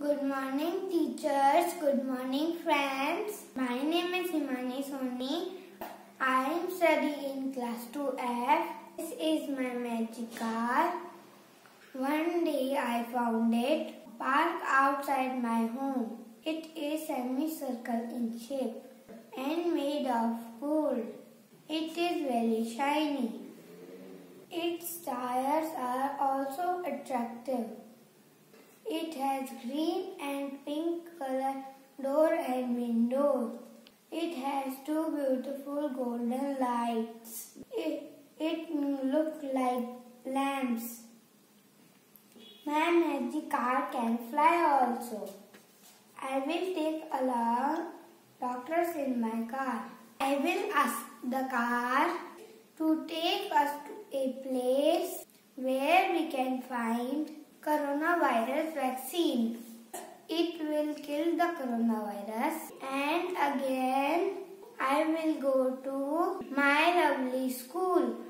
Good morning teachers, good morning friends. My name is Himani Soni. I am studying in class 2F. This is my magic car. One day I found it parked outside my home. It is semicircle in shape and made of gold. It is very shiny. Its tires are also attractive. It has green and pink color door and windows. It has two beautiful golden lights. It looks like lamps. My magic car can fly also. I will take along doctors in my car. I will ask the car to take us to a place where we can find coronavirus vaccine. It will kill the coronavirus, and again I will go to my lovely school.